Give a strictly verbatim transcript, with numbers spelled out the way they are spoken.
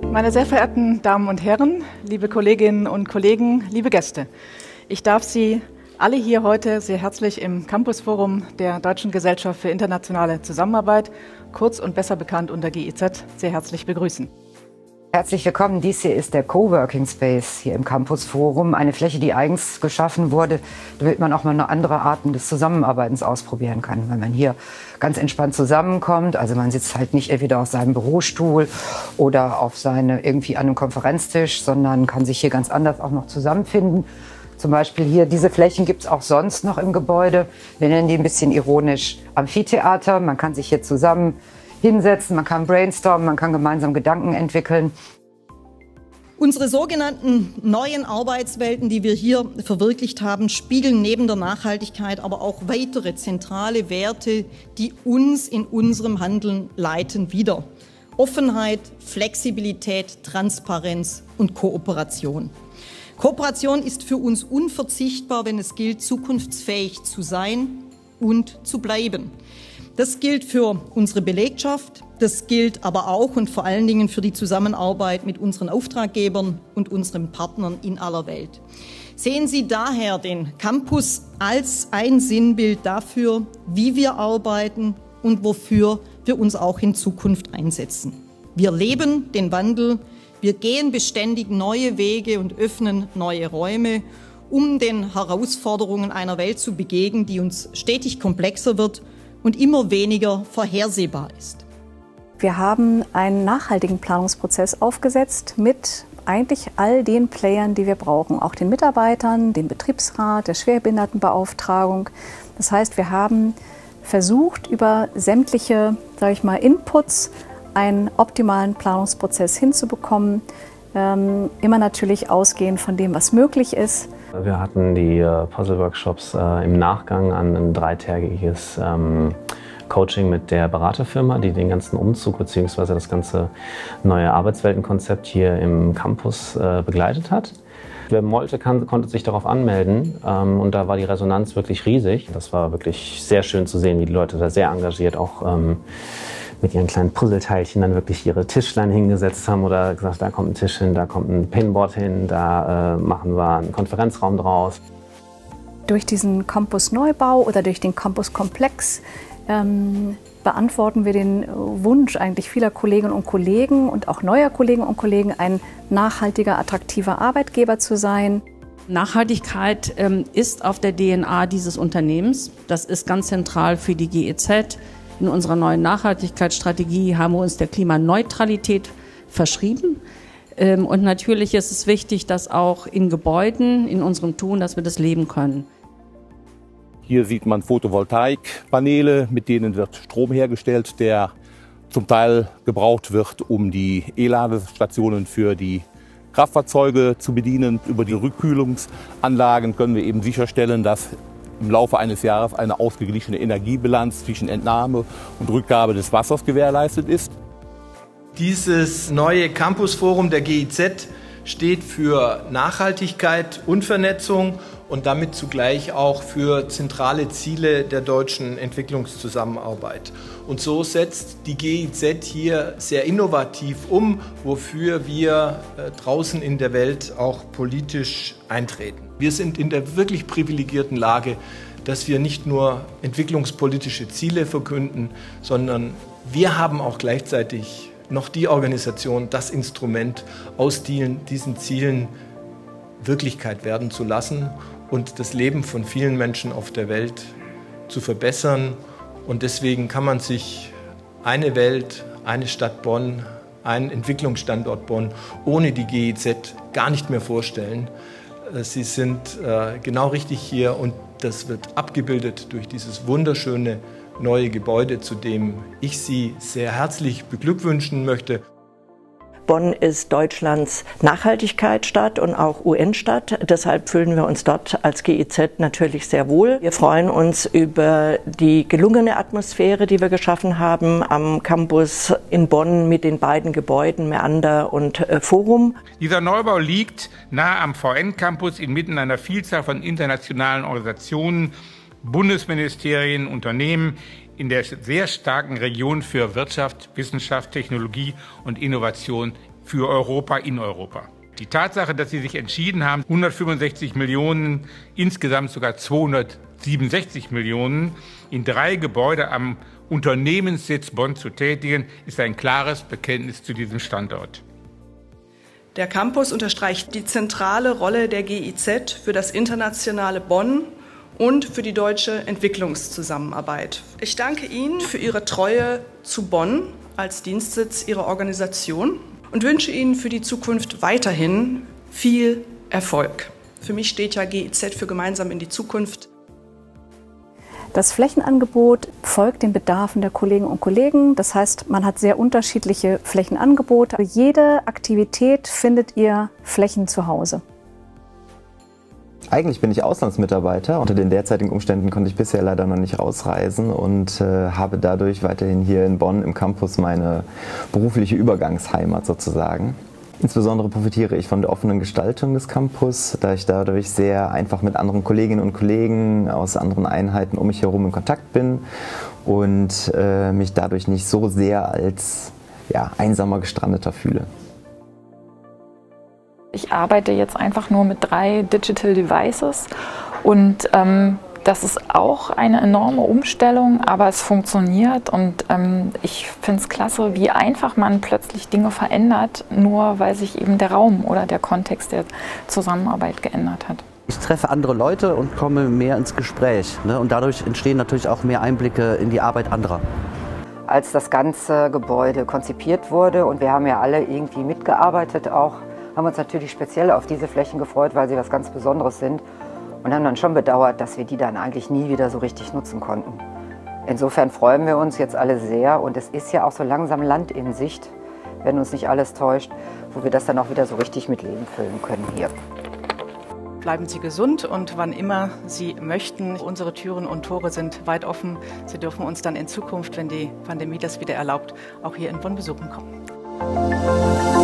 Meine sehr verehrten Damen und Herren, liebe Kolleginnen und Kollegen, liebe Gäste, ich darf Sie alle hier heute sehr herzlich im Campusforum der Deutschen Gesellschaft für internationale Zusammenarbeit, kurz und besser bekannt unter G I Z, sehr herzlich begrüßen. Herzlich willkommen. Dies hier ist der Coworking Space hier im Campusforum, eine Fläche, die eigens geschaffen wurde, damit man auch mal noch andere Arten des Zusammenarbeitens ausprobieren kann, weil man hier ganz entspannt zusammenkommt. Also man sitzt halt nicht entweder auf seinem Bürostuhl oder auf seine irgendwie an einem Konferenztisch, sondern kann sich hier ganz anders auch noch zusammenfinden. Zum Beispiel hier, diese Flächen gibt es auch sonst noch im Gebäude. Wir nennen die ein bisschen ironisch Amphitheater. Man kann sich hier zusammen hinsetzen, man kann brainstormen, man kann gemeinsam Gedanken entwickeln. Unsere sogenannten neuen Arbeitswelten, die wir hier verwirklicht haben, spiegeln neben der Nachhaltigkeit aber auch weitere zentrale Werte, die uns in unserem Handeln leiten, wider. Offenheit, Flexibilität, Transparenz und Kooperation. Kooperation ist für uns unverzichtbar, wenn es gilt, zukunftsfähig zu sein und zu bleiben. Das gilt für unsere Belegschaft, das gilt aber auch und vor allen Dingen für die Zusammenarbeit mit unseren Auftraggebern und unseren Partnern in aller Welt. Sehen Sie daher den Campus als ein Sinnbild dafür, wie wir arbeiten und wofür wir uns auch in Zukunft einsetzen. Wir leben den Wandel, wir gehen beständig neue Wege und öffnen neue Räume, um den Herausforderungen einer Welt zu begegnen, die uns stetig komplexer wird und immer weniger vorhersehbar ist. Wir haben einen nachhaltigen Planungsprozess aufgesetzt mit eigentlich all den Playern, die wir brauchen, auch den Mitarbeitern, dem Betriebsrat, der Schwerbehindertenbeauftragung. Das heißt, wir haben versucht, über sämtliche, sage ich mal, Inputs einen optimalen Planungsprozess hinzubekommen, ähm, immer natürlich ausgehend von dem, was möglich ist. Wir hatten die äh, Puzzle-Workshops äh, im Nachgang an ein dreitägiges ähm, Coaching mit der Beraterfirma, die den ganzen Umzug bzw. das ganze neue Arbeitsweltenkonzept hier im Campus äh, begleitet hat. Wer wollte, kann, konnte sich darauf anmelden ähm, und da war die Resonanz wirklich riesig. Das war wirklich sehr schön zu sehen, wie die Leute da sehr engagiert auch ähm, mit ihren kleinen Puzzleteilchen dann wirklich ihre Tischlein hingesetzt haben oder gesagt, da kommt ein Tisch hin, da kommt ein Pinboard hin, da äh, machen wir einen Konferenzraum draus. Durch diesen Campus-Neubau oder durch den Campus-Komplex ähm, beantworten wir den Wunsch eigentlich vieler Kolleginnen und Kollegen und auch neuer Kolleginnen und Kollegen, ein nachhaltiger, attraktiver Arbeitgeber zu sein. Nachhaltigkeit ähm, ist auf der D N A dieses Unternehmens. Das ist ganz zentral für die G E Z. In unserer neuen Nachhaltigkeitsstrategie haben wir uns der Klimaneutralität verschrieben. Und natürlich ist es wichtig, dass auch in Gebäuden, in unserem Tun, dass wir das leben können. Hier sieht man Photovoltaikpaneele, mit denen wird Strom hergestellt, der zum Teil gebraucht wird, um die E-Ladestationen für die Kraftfahrzeuge zu bedienen. Über die Rückkühlungsanlagen können wir eben sicherstellen, dass im Laufe eines Jahres eine ausgeglichene Energiebilanz zwischen Entnahme und Rückgabe des Wassers gewährleistet ist. Dieses neue Campusforum der G I Z steht für Nachhaltigkeit und Vernetzung und damit zugleich auch für zentrale Ziele der deutschen Entwicklungszusammenarbeit. Und so setzt die G I Z hier sehr innovativ um, wofür wir draußen in der Welt auch politisch eintreten. Wir sind in der wirklich privilegierten Lage, dass wir nicht nur entwicklungspolitische Ziele verkünden, sondern wir haben auch gleichzeitig noch die Organisation, das Instrument, aus diesen Zielen Wirklichkeit werden zu lassen und das Leben von vielen Menschen auf der Welt zu verbessern. Und deswegen kann man sich eine Welt, eine Stadt Bonn, einen Entwicklungsstandort Bonn ohne die G I Z gar nicht mehr vorstellen. Sie sind äh, genau richtig hier und das wird abgebildet durch dieses wunderschöne neue Gebäude, zu dem ich Sie sehr herzlich beglückwünschen möchte. Bonn ist Deutschlands Nachhaltigkeitsstadt und auch U N-Stadt. Deshalb fühlen wir uns dort als G I Z natürlich sehr wohl. Wir freuen uns über die gelungene Atmosphäre, die wir geschaffen haben am Campus in Bonn mit den beiden Gebäuden Mäander und äh, Forum. Dieser Neubau liegt nahe am V N-Campus inmitten einer Vielzahl von internationalen Organisationen, Bundesministerien, Unternehmen in der sehr starken Region für Wirtschaft, Wissenschaft, Technologie und Innovation für Europa in Europa. Die Tatsache, dass Sie sich entschieden haben, hundertfünfundsechzig Millionen, insgesamt sogar zweihundertsiebenundsechzig Millionen in drei Gebäude am Unternehmenssitz Bonn zu tätigen, ist ein klares Bekenntnis zu diesem Standort. Der Campus unterstreicht die zentrale Rolle der G I Z für das internationale Bonn und für die deutsche Entwicklungszusammenarbeit. Ich danke Ihnen für Ihre Treue zu Bonn als Dienstsitz Ihrer Organisation und wünsche Ihnen für die Zukunft weiterhin viel Erfolg. Für mich steht ja G I Z für gemeinsam in die Zukunft. Das Flächenangebot folgt den Bedarfen der Kolleginnen und Kollegen. Das heißt, man hat sehr unterschiedliche Flächenangebote. Für jede Aktivität findet ihr Flächen zu Hause. Eigentlich bin ich Auslandsmitarbeiter. Unter den derzeitigen Umständen konnte ich bisher leider noch nicht rausreisen und äh, habe dadurch weiterhin hier in Bonn im Campus meine berufliche Übergangsheimat sozusagen. Insbesondere profitiere ich von der offenen Gestaltung des Campus, da ich dadurch sehr einfach mit anderen Kolleginnen und Kollegen aus anderen Einheiten um mich herum in Kontakt bin und äh, mich dadurch nicht so sehr als ja, einsamer Gestrandeter fühle. Ich arbeite jetzt einfach nur mit drei Digital Devices und ähm, das ist auch eine enorme Umstellung, aber es funktioniert und ähm, ich finde es klasse, wie einfach man plötzlich Dinge verändert, nur weil sich eben der Raum oder der Kontext der Zusammenarbeit geändert hat. Ich treffe andere Leute und komme mehr ins Gespräch, ne? Und dadurch entstehen natürlich auch mehr Einblicke in die Arbeit anderer. Als das ganze Gebäude konzipiert wurde und wir haben ja alle irgendwie mitgearbeitet auch, haben uns natürlich speziell auf diese Flächen gefreut, weil sie was ganz Besonderes sind. Und haben dann schon bedauert, dass wir die dann eigentlich nie wieder so richtig nutzen konnten. Insofern freuen wir uns jetzt alle sehr und es ist ja auch so langsam Land in Sicht, wenn uns nicht alles täuscht, wo wir das dann auch wieder so richtig mit Leben füllen können hier. Bleiben Sie gesund und wann immer Sie möchten. Unsere Türen und Tore sind weit offen. Sie dürfen uns dann in Zukunft, wenn die Pandemie das wieder erlaubt, auch hier in Bonn besuchen kommen.